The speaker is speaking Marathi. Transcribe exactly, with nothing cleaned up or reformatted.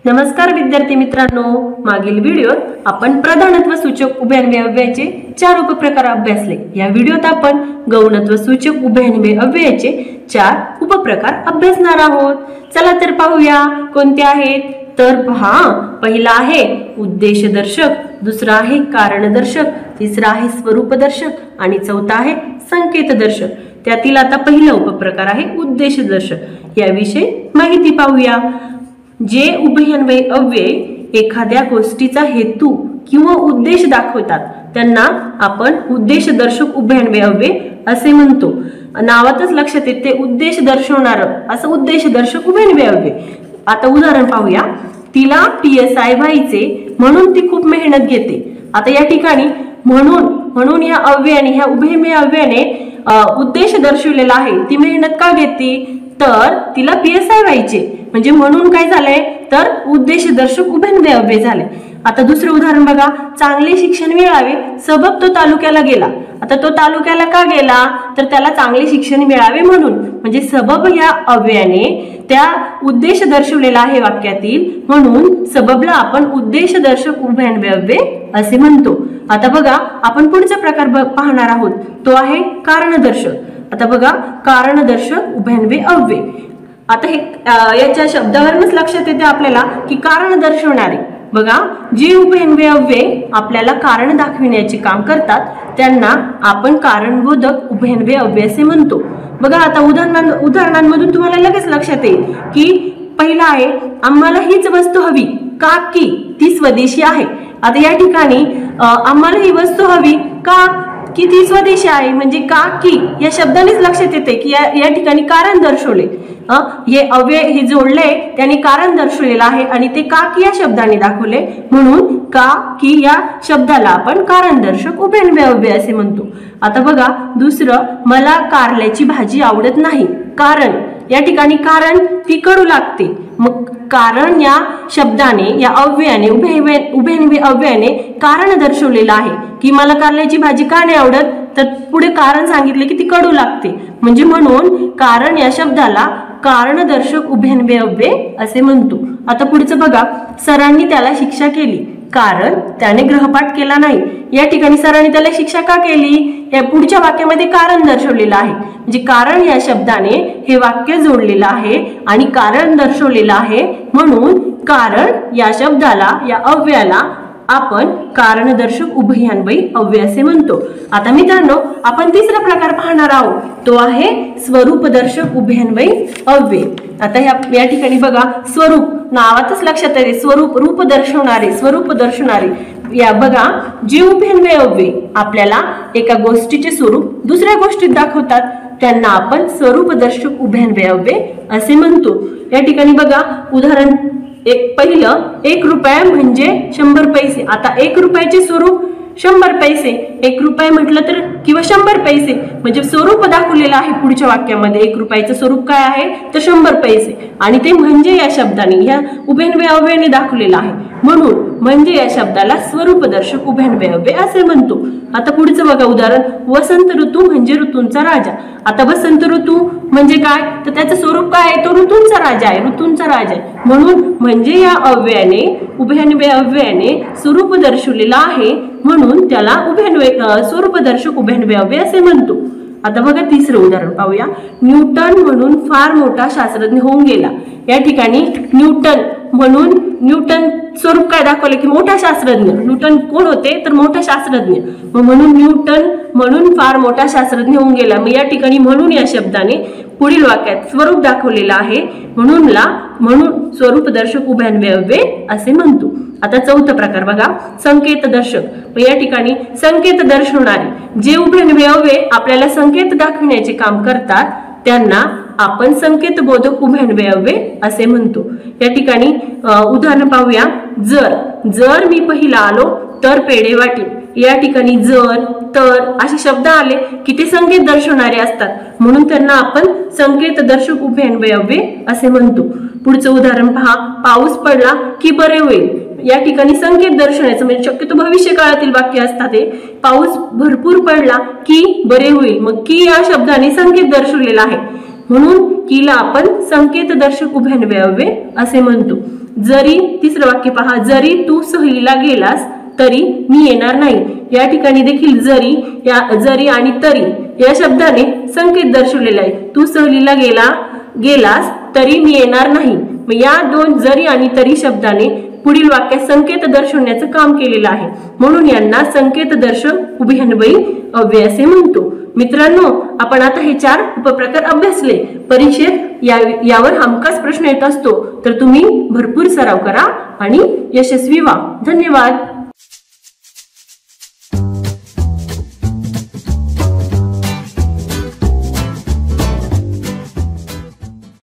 नमस्कार विद्यार्थी मित्रांनो, मागील व्हिडिओत आपण प्रधानत्व सूचक उभयन्वयी अव्ययाचे चार उपप्रकार अभ्यासले। या व्हिडिओत आपण गौणत्व सूचक उभयन्वयी अव्ययाचे चार उपप्रकार अभ्यासणार आहोत। चला तर पाहूया कोणते आहेत। तर पहा, पहिला आहे उद्देशदर्शक, दुसरा आहे कारणदर्शक, तिसरा आहे स्वरूपदर्शक आणि चौथा आहे संकेतदर्शक। त्यातील आता पहिला उपप्रकार आहे उद्देशदर्शक। याविषयी माहिती पाहूया। जे उभयन्वयी अव्यय एखाद्या गोष्टीचा हेतू किंवा उद्देश दाखवतात त्यांना आपण उद्देशदर्शक उभयन्वयी अव्यय असे म्हणतो। नावातच लक्षात येते उद्देश दर्शवणारं असं उद्देशदर्शक उभयन्वयी अव्यय। आता उदाहरण पाहूया। तिला पी एस आय व्हायचे म्हणून ती खूप मेहनत घेते। आता या ठिकाणी म्हणून म्हणून या अव्ययाने ह्या उभयन्वयी अव्ययाने उद्देश दर्शवलेला आहे। ती मेहनत का घेते तर तिला पी एस आय व्हायचे, म्हणजे म्हणून काय झालंय तर उद्देशदर्शक उभयन्वयी अव्यय झाले। आता दुसरे उदाहरण बघा। चांगले शिक्षण मिळावे सबब तो तालुक्याला गेला। आता तो तालुक्याला का गेला तर त्याला चांगले शिक्षण मिळावे म्हणून, म्हणजे सबब या अव्ययाने त्या उद्देश दर्शवलेला आहे वाक्यातील, म्हणून सबबला आपण उद्देशदर्शक उभयन्वयी अव्यय असे म्हणतो। आता बघा, आपण पुढचा प्रकार पाहणार आहोत, तो आहे कारणदर्शक। आता बघा, कारणदर्शक उभयन्वयी अव्यय। आता हे याच्या शब्दावरूनच लक्षात येते आपल्याला की कारण दर्शवणारे। बघा, जे उभयन्वयी अव्यय आपल्याला कारण दाखविण्याचे काम करतात त्यांना आपण कारणबोधक उभयन्वयी अव्यय असे म्हणतो। बघा, आता उदाहरण उदाहरणांमधून तुम्हाला लगेच लक्षात येईल की पहिला आहे आम्हाला हीच वस्तू हवी का की ती स्वदेशी आहे। आता या ठिकाणी आम्हाला ही वस्तू हवी का की ती स्वदेशी आहे, म्हणजे का की या शब्दानेच लक्षात येते की या, या ठिकाणी कारण दर्शवले। हे अव्यय हे जोडले त्यांनी कारण दर्शवलेलं आहे आणि ते का की या शब्दाने दाखवले, म्हणून का की या शब्दाला आपण कारणदर्शक उभयन्वयी अव्यय असे म्हणतो। आता बघा, दुसरं मला कारल्याची भाजी आवडत नाही कारण या ठिकाणी कारण ती कडू लागते। मग कारण या शब्दाने या अव्ययाने उभयन्वयी उभयन्वयी अव्ययाने कारण दर्शवलेलं आहे की मला कारल्याची भाजी का नाही आवडत तर पुढे कारण सांगितले की ती कडू लागते, म्हणजे म्हणून कारण या शब्दाला कारणदर्शक उभयन्वयी अव्यय असे म्हणतो। आता पुढचं बघा, सरांनी त्याला शिक्षा केली कारण त्याने गृहपाठ केला नाही। या ठिकाणी सरांनी त्याला शिक्षा का केली या पुढच्या वाक्यामध्ये कारण दर्शवलेलं आहे, म्हणजे कारण या शब्दाने हे वाक्य जोडलेलं आहे आणि कारण दर्शवलेलं आहे, म्हणून कारण या शब्दाला या अव्ययाला आपण कारणदर्शक उभयन्वयी अव्यय असे म्हणतो। आता मित्रांनो, आपण तिसरा प्रकार पाहणार आहोत, तो आहे स्वरूपदर्शक उभयन्वयी अव्यय। आता या या ठिकाणी बघा, स्वरूप नावातच लक्षात येते स्वरूप रूप दर्शवणारे स्वरूप दर्शवणारे। या बघा, जे उभयन्वयी अव्यय आपल्याला एका गोष्टीचे स्वरूप दुसऱ्या गोष्टीत दाखवतात त्यांना आपण स्वरूपदर्शक उभयन्वयी अव्यय असे म्हणतो। या ठिकाणी बघा, उदाहरण एक पहिलं, एक रुपया म्हणजे शंभर पैसे। आता एक रुपयाचे स्वरूप शंभर पैसे, एक रुपये म्हटलं तर किंवा शंभर पैसे, म्हणजे स्वरूप दाखवलेलं आहे पुढच्या वाक्यामध्ये। एक रुपयाचं स्वरूप काय आहे तर शंभर पैसे आणि ते म्हणजे या शब्दाने या उभयन्वयी अव्ययाने दाखवलेलं आहे, म्हणून म्हणजे या शब्दाला स्वरूपदर्शक उभयन्वयी अव्यय असे म्हणतो। आता पुढचं बघा उदाहरण, वसंत ऋतू म्हणजे ऋतूंचा राजा। आता वसंत ऋतू म्हणजे काय तर त्याचं स्वरूप काय आहे तो ऋतूंचा राजा आहे ऋतूंचा राजा आहे, म्हणून म्हणजे या अव्ययाने उभयन्वयी अव्ययाने स्वरूप दर्शवलेलं आहे, म्हणून त्याला उभयन्वयी स्वरूपदर्शक उभयन्वयी अव्यय असे म्हणतो। आता बघा, तिसरं उदाहरण पाहूया। न्यूटन म्हणून फार मोठा शास्त्रज्ञ होऊन गेला। या ठिकाणी न्यूटन म्हणून न्यूटन स्वरूप काय दाखवले की मोठा शास्त्रज्ञ। न्यूटन कोण होते तर मोठा शास्त्रज्ञ, म्हणून न्यूटन म्हणून फार मोठा शास्त्रज्ञ होऊन गेला। मग या ठिकाणी म्हणून या शब्दाने पुढील वाक्यात स्वरूप दाखवलेलं आहे, म्हणूनला म्हणून स्वरूपदर्शक उभयन्वयी अव्यय असे म्हणतो। आता चौथा प्रकार बघा, संकेतदर्शक। या ठिकाणी संकेत दर्शवणारे जे उभयन्वयी अव्यय आपल्याला संकेत दाखविण्याचे काम करतात त्यांना आपण संकेतबोधक उभयन्वयी अव्यय असे म्हणतो। या ठिकाणी उदाहरण पाहूया। जर जर मी पहिला आलो तर पेढे वाटेल। या ठिकाणी जर तर असे शब्द आले की ते संकेत दर्शवणारे असतात, म्हणून त्यांना आपण संकेतदर्शक उभयन्वयी अव्यय असे म्हणतो। पुढचं उदाहरण पहा, पाऊस पडला की बरे होईल। या ठिकाणी संकेत दर्शवण्याचं म्हणजे शक्यतो भविष्य काळातील वाक्य असतात ते। पाऊस भरपूर पडला की बरे होईल, मग की या शब्दाने संकेत दर्शवलेला आहे, म्हणून कीला आपण संकेतदर्शक उभयन्वयी अव्यय असे म्हणतो। जरी तिसरं वाक्य पहा, जरी तू सहलीला गेलास तरी मी येणार नाही। या ठिकाणी देखील जरी या जरी आणि तरी या शब्दाने संकेत दर्शवलेला आहे। तू सहलीला गेला गेलास तरी मी येणार नाही। मग या दोन जरी आणि तरी शब्दाने पुढील वाक्यात संकेत दर्शवण्याचं काम केलेलं आहे, म्हणून यांना संकेतदर्शक उभयन्वयी अव्यय असे म्हणतो। मित्रांनो, आपण आता हे चार उपप्रकार अभ्यासले। परीक्षेत या यावर हमखास प्रश्न येत असतो, तर तुम्ही भरपूर सराव करा आणि यशस्वी व्हा। धन्यवाद।